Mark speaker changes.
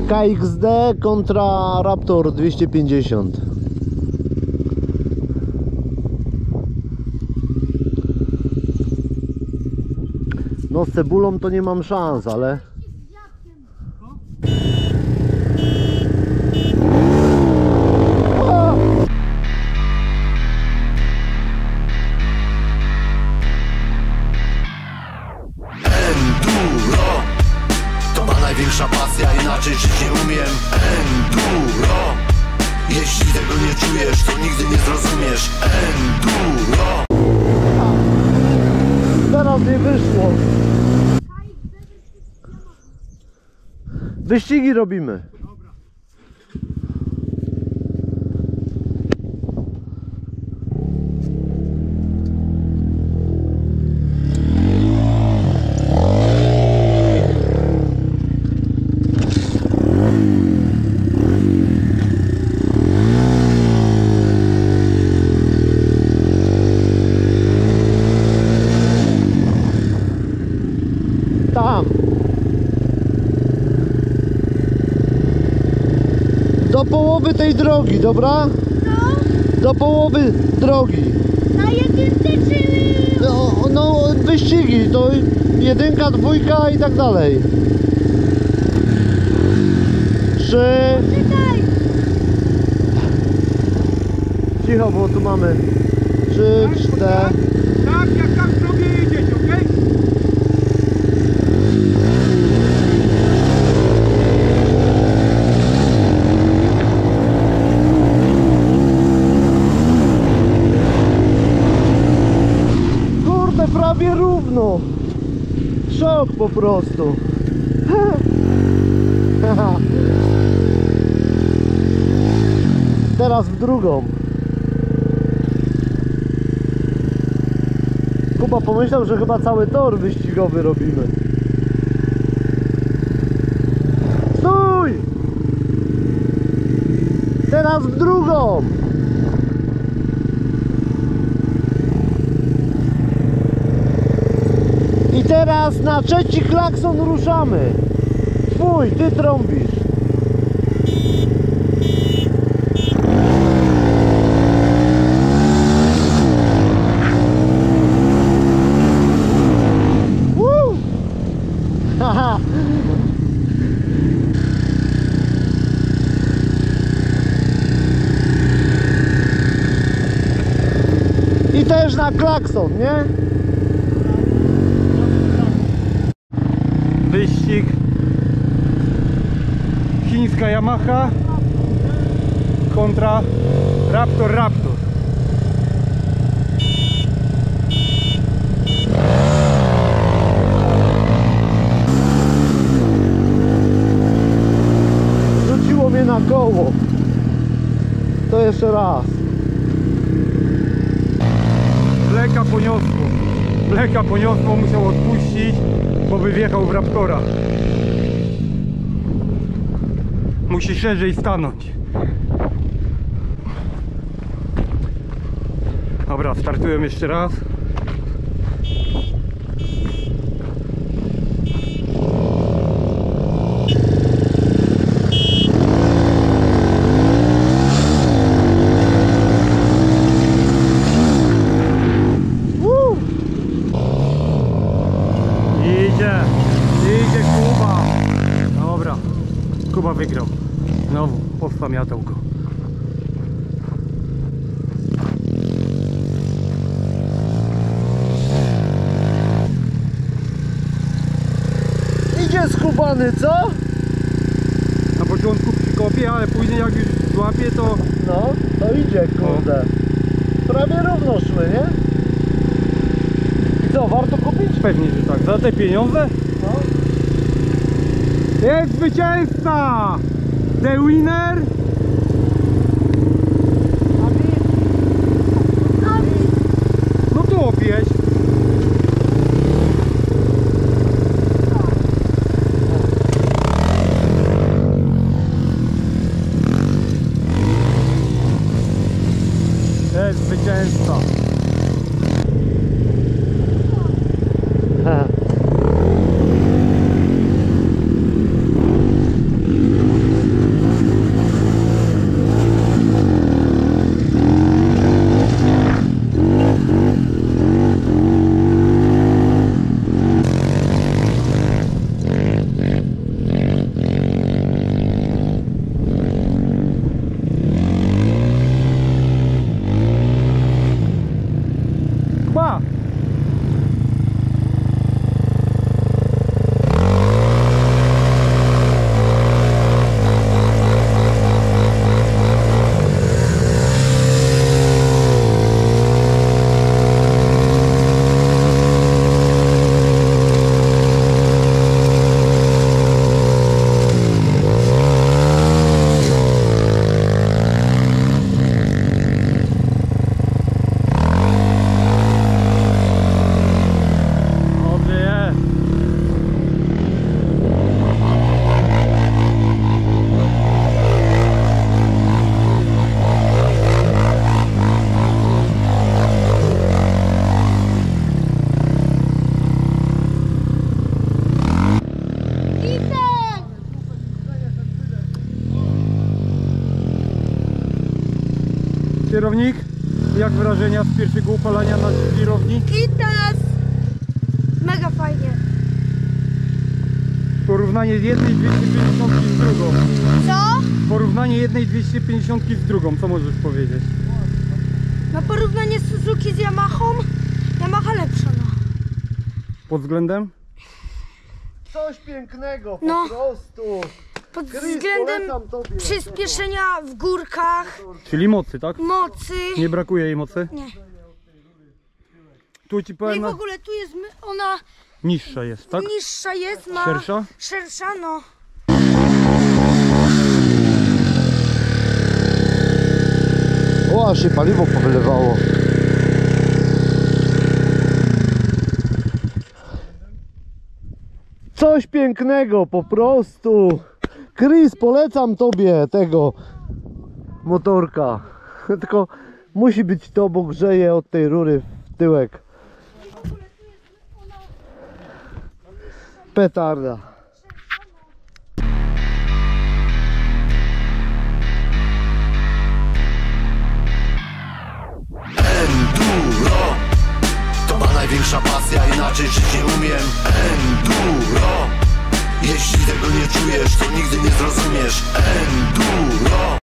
Speaker 1: KXD kontra Raptor 250. No z cebulą to nie mam szans, ale...
Speaker 2: Enduro to ma największa pasja, inaczej żyć nie umiem. Enduro, jeśli tego nie czujesz, to nigdy nie zrozumiesz. Enduro.
Speaker 1: Teraz nie wyszło. Wyścigi robimy. Tam. Do połowy tej drogi, dobra?
Speaker 3: No,
Speaker 1: Do połowy drogi.
Speaker 3: na jedynce czy...
Speaker 1: No wyścigi, to jedynka, dwójka i tak dalej. 3.
Speaker 3: Czekaj!
Speaker 1: Cicho, bo tu mamy 3, 4.
Speaker 4: Tak, jak tak sobie jedziecie, okej?
Speaker 1: Kurde, prawie równo. Szok po prostu. Teraz w drugą. Kuba pomyślał, że chyba cały tor wyścigowy robimy. Stój! Teraz w drugą. I teraz na trzeci klakson ruszamy. Twój, ty trąbisz. Haha. I też na klakson, nie?
Speaker 4: Wyścig. Chińska Yamaha kontra Raptor.
Speaker 1: Rzuciło mnie na koło. To jeszcze raz.
Speaker 4: Bleka poniosło, musiał odpuścić, bo by wjechał w Raptora. Musi szerzej stanąć. Dobra, startuję jeszcze raz. Idzie Kuba. Dobra, Kuba wygrał. Znowu powstamiatał go.
Speaker 1: Idzie skubany, co?
Speaker 4: Na początku przykopie, ale później jak już złapie, to...
Speaker 1: No, to idzie, kurde. Prawie równo szły, nie? I co, warto kupić?
Speaker 4: Pewnie, że tak. Za te pieniądze?
Speaker 1: No.
Speaker 4: Jest zwycięzca! The winner! No tu opieś. Jest zwycięzca. Kierownik, jak wrażenia z pierwszego upalania na żwirowni?
Speaker 3: I teraz mega fajnie.
Speaker 4: Porównanie jednej 250 z drugą.
Speaker 3: Co?
Speaker 4: Porównanie jednej 250 z drugą, co możesz powiedzieć?
Speaker 3: Na porównanie Suzuki z Yamahą, Yamaha lepsza, no.
Speaker 4: Pod względem?
Speaker 1: Coś pięknego, po
Speaker 3: No.
Speaker 1: prostu.
Speaker 3: Pod
Speaker 1: Chris,
Speaker 3: względem
Speaker 1: polecam tobie
Speaker 3: przyspieszenia w górkach,
Speaker 4: Czyli mocy, tak?
Speaker 3: mocy.
Speaker 4: Nie brakuje jej mocy?
Speaker 3: Nie.
Speaker 4: Tu ci
Speaker 3: No i
Speaker 4: powiem,
Speaker 3: w ogóle tu jest ona
Speaker 4: niższa jest, tak?
Speaker 3: niższa jest, ma
Speaker 4: Szersza?
Speaker 3: Szersza, no.
Speaker 1: O, aż się paliwo powylewało. Coś pięknego, po prostu. Chris, polecam tobie tego motorka. Tylko musi być to, bo grzeje od tej rury w tyłek. Petarda.
Speaker 2: Enduro to ma największa pasja, inaczej żyć nie umiem. Enduro, jeśli tego nie czujesz, to nigdy nie zrozumiesz. Enduro.